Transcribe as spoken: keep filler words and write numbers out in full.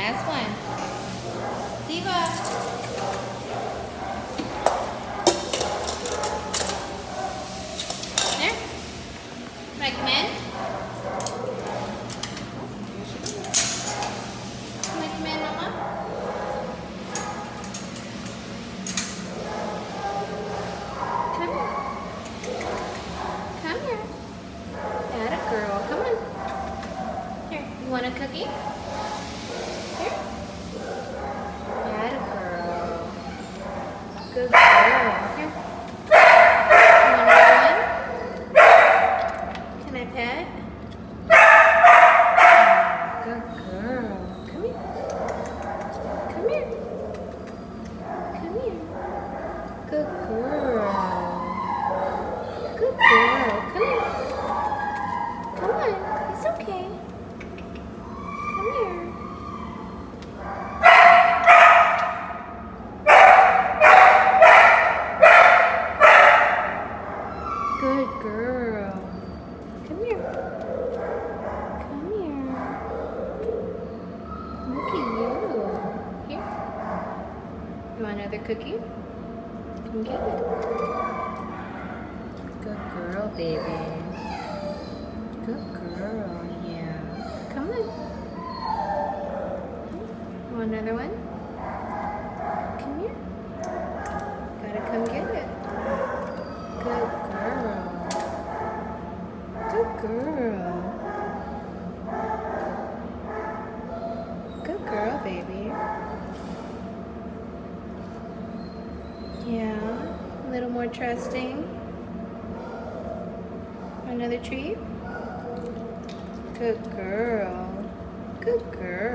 Last one. Diva. There. Recommend. Recommend, Mama. Come here. Come here. Atta girl. Come on. Here. You want a cookie? Here. Atta girl. Good girl. Here. You want another one? Can I pet? Good girl. Come here. Come here. Come here. Good girl. Good girl. Come here. Come on. It's okay. Come here. Good girl. Come here. Come here. Look at you. Here. You want another cookie? Come get it. Good girl, baby. Good girl, yeah. Come on. You want another one? Come here. Gotta come get it. Good girl. Good girl. Good girl, baby. Yeah. A little more trusting. Another treat? Good girl. Good girl.